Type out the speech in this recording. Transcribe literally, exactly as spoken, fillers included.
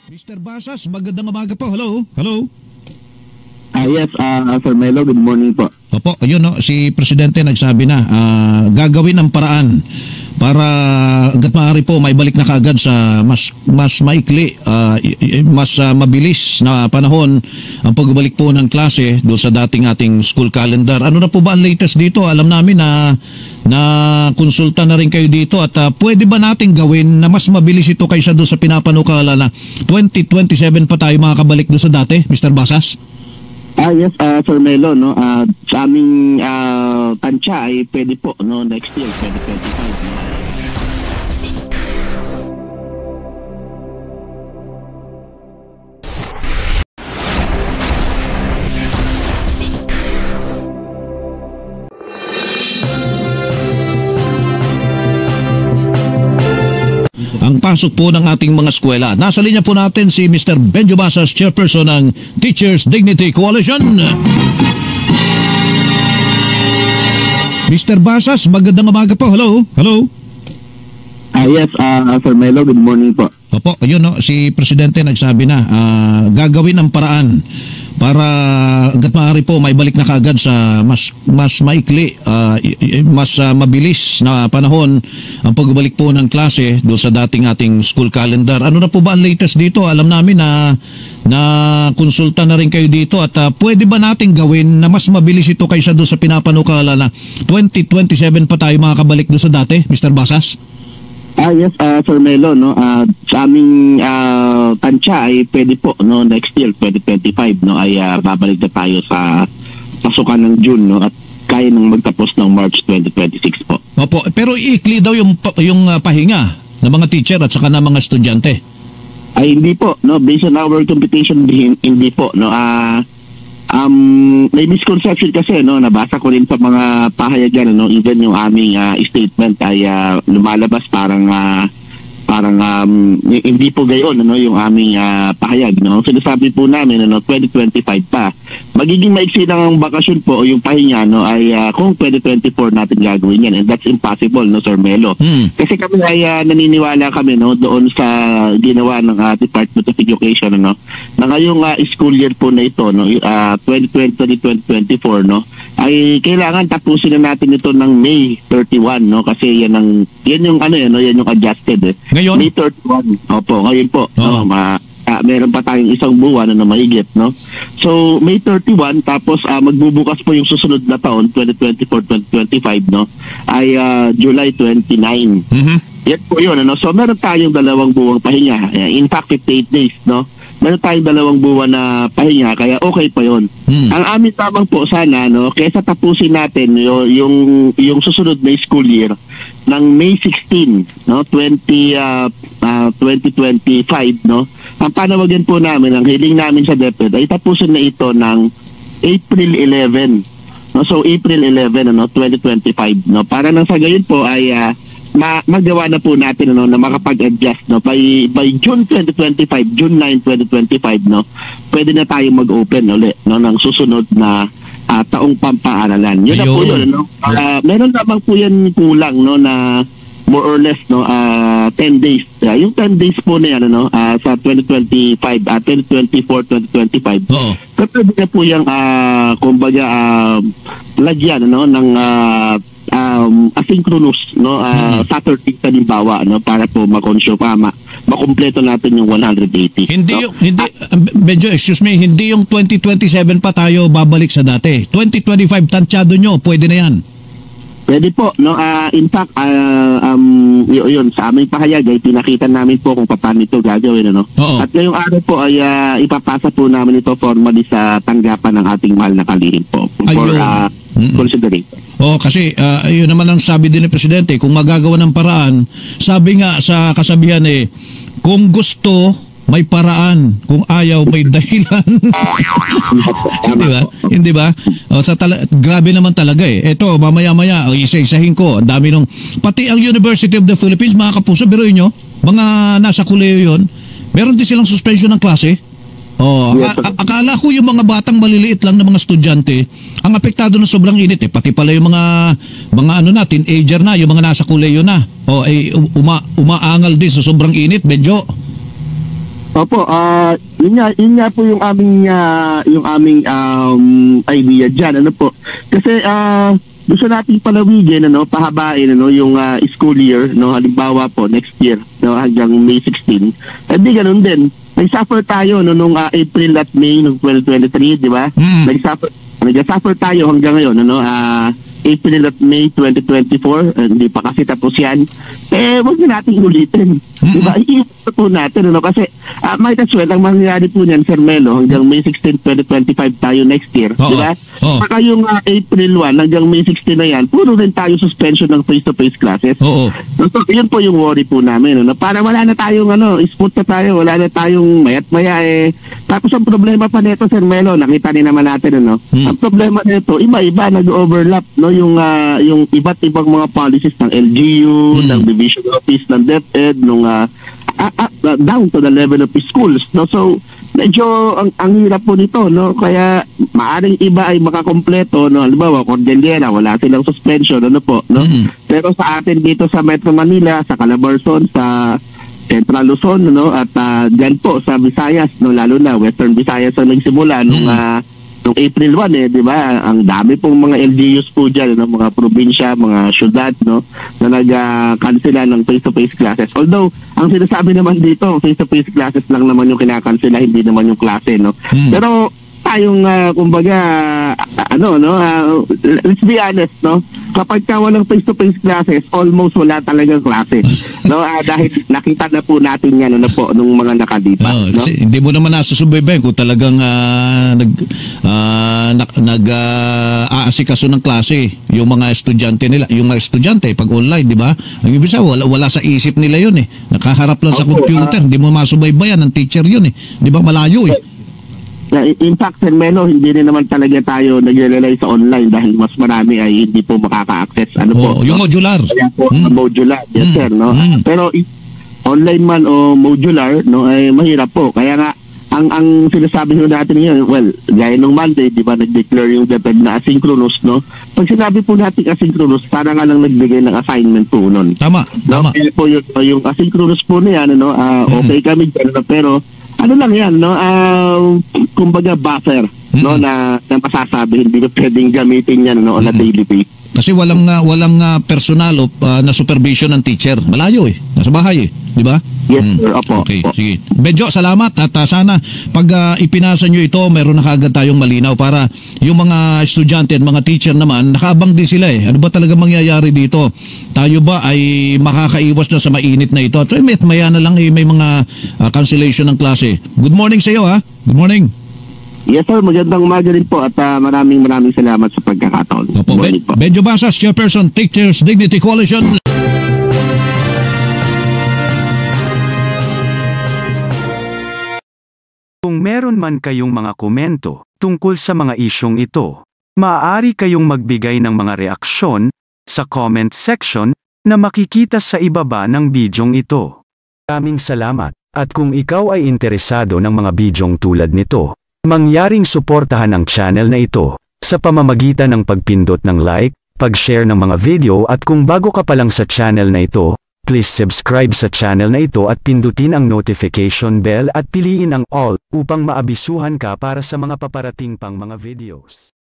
mister Basas, magandang umaga po. Hello? Hello? Ah, yes, uh, Sir Melo, good morning po. Opo, ayun no, si Presidente nagsabi na ah, gagawin ang paraan para hanggat maaari po maibalik na kaagad sa mas mas maikli, ah, i- i- mas ah, mabilis na panahon ang pagbalik po ng klase doon sa dating ating school calendar. Ano na po ba ang latest dito? Alam namin na na konsulta na rin kayo dito at ah, pwede ba nating gawin na mas mabilis ito kaysa doon sa pinapanukala na twenty twenty-seven pa tayo makakabalik doon sa dati, mister Basas? Ah, yes, uh, Sir Melo, no, uh, sa aming uh, tansya ay pwede po, no, next year, twenty twenty-five. No? Ang pasok po ng ating mga eskwela. Nasa linya po natin si mister Benjo Basas, chairperson ng Teachers Dignity Coalition. mister Basas, magandang umaga po. Hello? Hello? Ah, yes, uh, Sir Melo, good morning po. Opo, ayun no, si Presidente nagsabi na ah, gagawin ang paraan para hanggat maaari po maibalik na kaagad sa mas mas maikli, ah, i- i- mas ah, mabilis na panahon ang pagbalik po ng klase doon sa dating ating school calendar. Ano na po ba ang latest dito? Alam namin na na konsulta na rin kayo dito at ah, pwede ba nating gawin na mas mabilis ito kaysa doon sa pinapanukala na twenty twenty-seven pa tayo makakabalik doon sa dati, mister Basas? Ah, yes, uh, Sir Melo, no, uh, sa aming uh, tansya ay pwede po, no, next year, twenty twenty-five, no, ay uh, babalik na tayo sa pasukan ng June, no, at kaya nang magtapos ng March twenty twenty-six po. Opo, pero iikli daw yung pa- yung ah, pahinga ng mga teacher at saka ng mga estudyante. Ay hindi po, no, based on our computation, hindi, hindi po, no, ah, um, may misconception kasi, no, nabasa ko rin sa mga pahayagan, no, even yung aming ah, statement ay ah, lumalabas parang ah, parang um, hindi po gayon, ano, yung aming ah, pahayag, no. Sinasabi po namin, ano, twenty twenty-five pa. Magiging maiksi lang ang bakasyon po o yung pahinga, no, ay ah, kung twenty twenty-four natin gagawin yan, and that's impossible, no, Sir Melo. Hmm. Kasi kami ay ah, naniniwala kami, no, doon sa ginawa ng ah, Department of Education, ano, na ngayong ah, school year po na ito, no, uh, twenty twenty to twenty twenty-four, no, ay kailangan tapusin na natin ito ng May thirty-one, no, kasi yan ang yan yung ano yan, no, yan yung adjusted eh. Ngayon? May thirty-one. Opo, ngayon po. Oo. No, ma ah, meron pa tayong isang buwan na maigit, no. So May thirty-one, tapos ah, magbubukas po yung susunod na taon, twenty twenty-four twenty twenty-five, no, ay ah, July twenty-nine. Mhm. Yan po yun, ano. So meron tayong dalawang buwang pahinga. Eh, In fact, fifty-eight days, no. Meron tayong dalawang buwan na pahinga, kaya okay pa yun. Hmm. Ang amin tamang po sana, no, kaysa tapusin natin yung yung, yung susunod na school year ng May sixteen, no, twenty uh, uh, twenty twenty-five, no. Ang panawagan po namin, ang hiling namin sa DepEd ay tapusin na ito ng April eleven. No, so April eleven, ano, twenty twenty-five, no. Para nang sa gayon po ay uh, ma magawa na po natin, ano, na makapag-adjust, no, by by June twenty twenty-five, June nine twenty twenty-five, no, pwede na tayo mag-open ulit, no, ng susunod na ah, taong pampaaralan. Yun na po Ayun. yun, no. Ah, meron naman po yan kulang, no, na more or less, no, ah, ten days. Ah, yung ten days po na yan, ano, ah, sa twenty twenty-five, ah, twenty twenty-four twenty twenty-five. Oo. Pwede na po yung ah, kumbaga ah, lagyan, ano, ng ah, um, asynchronous, no, ah, Hmm. Saturday halimbawa, no, para po makonsyo pa ma makumpleto natin yung one hundred eighty. Hindi no? yung hindi uh, Benjo, excuse me, hindi yung twenty twenty-seven pa tayo babalik sa dati. twenty twenty-five tansyado nyo, pwede na yan. Pwede po, no. Ah, in fact, ah, um, y- yun, sa aming pahayag ay pinakita namin po kung paano ito gagawin, ano. Oo. At ngayong araw po ay ah, ipapasa po namin ito formally sa tanggapan ng ating mahal na kalihim po for Ayun. ah, Mm-mm. consideration. Oh, kasi uh, yun naman ang sabi din ni Presidente, kung magagawa ng paraan, sabi nga sa kasabihan eh, kung gusto, may paraan. Kung ayaw, may dahilan. Hindi ba? Hindi ba? O, sa tala- grabe naman talaga eh. Ito, mamaya-maya, o, isa-isahin ko. Ang dami nung, pati ang University of the Philippines, mga kapuso, biruin nyo, mga nasa kuleyo yun, meron din silang suspension ng klase. Oh, Yes, a- a- akala ko yung mga batang maliliit lang na mga estudyante ang apektado ng sobrang init eh. Pati pala yung mga mga ano na, teenager na, yung mga nasa kuleyo na. Oh, ay uma, umaangal din sa sobrang init, medyo. Opo, ah yun nga, yun nga po yung aming ah, yung aming um, idea diyan, ano po. Kasi ah gusto nating palawigin, ano, pahabain, ano, yung ah, school year, no, halimbawa po next year, no, hanggang May sixteen. Eh di ganun din. Nag-suffer tayo no nung ah, April at May ng twenty twenty-three, di ba? Mm. Nag-suffer nag-suffer tayo hanggang ngayon, ano, ah April at May twenty twenty-four, eh, hindi pa kasi tapos yan. Eh, wag na natin ulitin. Di ba? Iiwan po natin, ano? Kasi, uh, might as well, ang mangyayari po niyan, Sir Melo, hanggang May sixteen, twenty twenty-five tayo next year. Oo. Di ba? Oo. Saka yung uh, April first hanggang May sixteen na yan, puro rin tayo suspension ng face-to-face classes. Oo. So, yun po yung worry po namin. Ano? Para wala na tayong, ano, smooth na tayo, wala na tayong mayat-maya eh. Tapos ang problema pa nito, Sir Melo, nakita ni naman natin, ano? Hmm. Ang problema nito, iba-iba, nag-overlap, no? Yung, uh, yung iba't ibang mga policies ng L G U, Hmm. ng Division Office, ng DepEd, nung uh, uh, uh, down to the level of schools, no? So, medyo ang, ang hirap po nito, no? Kaya maaring iba ay makakompleto, no? Halimbawa, Cordillera, wala silang suspension, ano po, no? Mm. Pero sa atin dito sa Metro Manila, sa Calabarzon, sa Central Luzon, no? At uh, dyan po sa Visayas, no? Lalo na Western Visayas ang nagsimula nung Mm. uh, nung April first, eh, di ba? Ang dami pong mga L G Us po dyan, no? Mga probinsya, mga syudad, no? Na nag-cancela ng face-to-face classes. Although, ang sinasabi naman dito, face-to-face classes lang naman yung kinakansela, hindi naman yung klase, no? Mm. Pero tayong, uh, kumbaga, uh, ano, no? Uh, let's be honest, no? Kapag ka walang face-to-face classes, almost wala talagang klase. No? Uh, dahil nakita na po natin yan, ano po, nung mga nakalipas. Oo, no? kasi hindi mo naman nasusubaybayan kung talagang ah, nag ah, nak- nag ah, aasikaso ng klase yung mga estudyante nila, yung mga estudyante pag online, di ba? Ang ibig sabihin, wala, wala sa isip nila yun eh. Nakaharap lang sa Opo, computer, hindi mo masubaybayan ng teacher yun eh. Di ba? Malayo eh. Na, in fact, Sir Melo, hindi rin naman talaga tayo nag-rely sa online dahil mas marami ay hindi po makaka-access. Ano po? Oo, yung no? modular. Kaya po, Mm. modular. Yes, Mm. sir, no? Mm. Pero i- online man o modular, no, ay mahirap po. Kaya nga, ang ang sinasabi nyo natin ngayon, well, gaya nung Monday, di ba, nag-declare yung DepEd na asynchronous, no? Pag sinabi po natin asynchronous, para nga lang nagbigay ng assignment po nun. Tama, No? tama. Kaya po yung, yung asynchronous po na yan, ano, ah, Mm. okay kami dyan, no? Pero ano lang yan, no? Ah, kumbaga buffer, no, Mm. na, na masasabi, hindi ko pwedeng gamitin yan, no, on a Mm. daily basis. Kasi walang ah, walang ah, personal o ah, na supervision ng teacher. Malayo eh. Nasa bahay eh. Di ba? Yes, Mm. sir. Opo. Okay, Opo. sige. Medyo salamat at ah, sana pag ah, ipinasa nyo ito, meron na kaagad tayong malinaw para yung mga estudyante at mga teacher naman, nakaabang din sila eh. Ano ba talaga mangyayari dito? Tayo ba ay makakaiwas na sa mainit na ito? At eh, may, maya na lang eh, may mga ah, cancellation ng klase. Good morning sa iyo ha. Good morning. Yes, sir. Magandang umaga rin po at ah, maraming maraming salamat sa pagkakataon. Opo, Morning Be- Benjo Basas, Chairperson, Teachers Dignity Coalition. Kung meron man kayong mga komento tungkol sa mga isyong ito, maaari kayong magbigay ng mga reaksyon sa comment section na makikita sa ibaba ng bidyong ito. Maraming salamat, at kung ikaw ay interesado ng mga bidyong tulad nito, mangyaring suportahan ang channel na ito sa pamamagitan ng pagpindot ng like, pag-share ng mga video, at kung bago ka pa lang sa channel na ito, please subscribe sa channel na ito at pindutin ang notification bell at piliin ang all upang maabisuhan ka para sa mga paparating pang mga videos.